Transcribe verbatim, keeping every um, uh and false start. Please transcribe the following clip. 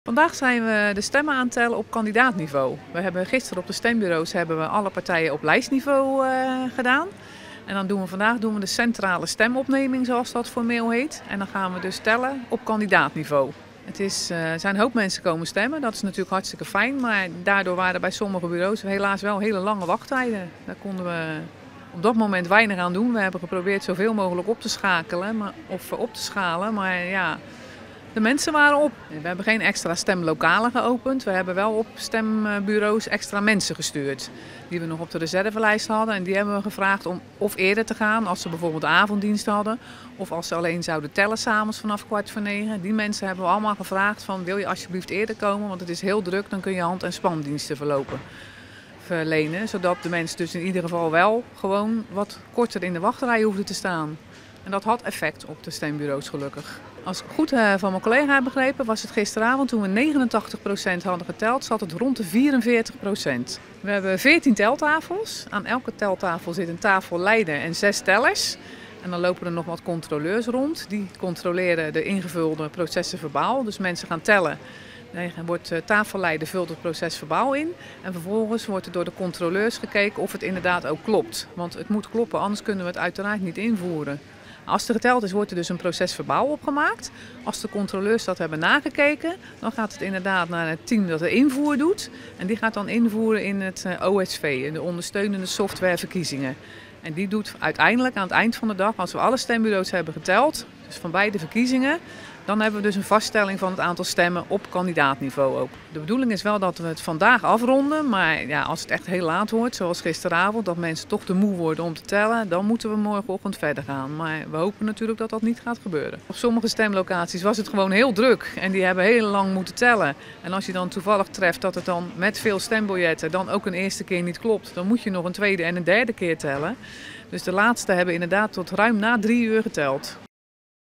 Vandaag zijn we de stemmen aan het tellen op kandidaatniveau. We hebben gisteren op de stembureaus hebben we alle partijen op lijstniveau uh, gedaan. En dan doen we vandaag doen we de centrale stemopneming, zoals dat formeel heet. En dan gaan we dus tellen op kandidaatniveau. Het is, uh, er zijn een hoop mensen komen stemmen, dat is natuurlijk hartstikke fijn. Maar daardoor waren bij sommige bureaus helaas wel hele lange wachttijden. Daar konden we op dat moment weinig aan doen. We hebben geprobeerd zoveel mogelijk op te schakelen maar, of op te schalen, maar ja... De mensen waren op. We hebben geen extra stemlokalen geopend. We hebben wel op stembureaus extra mensen gestuurd. Die we nog op de reservelijst hadden. En die hebben we gevraagd om of eerder te gaan. Als ze bijvoorbeeld de avonddienst hadden. Of als ze alleen zouden tellen s'avonds vanaf kwart voor negen. Die mensen hebben we allemaal gevraagd van wil je alsjeblieft eerder komen. Want het is heel druk. Dan kun je hand- en spandiensten verlopen. Verlenen. Zodat de mensen dus in ieder geval wel gewoon wat korter in de wachtrij hoefden te staan. En dat had effect op de stembureaus gelukkig. Als ik goed uh, van mijn collega heb begrepen, was het gisteravond toen we negenentachtig procent hadden geteld, zat het rond de vierenveertig procent. We hebben veertien teltafels. Aan elke teltafel zit een tafelleider en zes tellers. En dan lopen er nog wat controleurs rond. Die controleren de ingevulde processen verbaal. Dus mensen gaan tellen. Dan wordt de tafelleider vult het proces verbaal in. En vervolgens wordt er door de controleurs gekeken of het inderdaad ook klopt. Want het moet kloppen, anders kunnen we het uiteraard niet invoeren. Als er geteld is, wordt er dus een proces verbaal opgemaakt. Als de controleurs dat hebben nagekeken, dan gaat het inderdaad naar het team dat de invoer doet. En die gaat dan invoeren in het O S V, in de ondersteunende softwareverkiezingen. En die doet uiteindelijk aan het eind van de dag, als we alle stembureaus hebben geteld, dus van beide verkiezingen, dan hebben we dus een vaststelling van het aantal stemmen op kandidaatniveau ook. De bedoeling is wel dat we het vandaag afronden, maar ja, als het echt heel laat wordt, zoals gisteravond, dat mensen toch te moe worden om te tellen, dan moeten we morgenochtend verder gaan. Maar we hopen natuurlijk dat dat niet gaat gebeuren. Op sommige stemlocaties was het gewoon heel druk en die hebben heel lang moeten tellen. En als je dan toevallig treft dat het dan met veel stembiljetten dan ook een eerste keer niet klopt, dan moet je nog een tweede en een derde keer tellen. Dus de laatste hebben inderdaad tot ruim na drie uur geteld.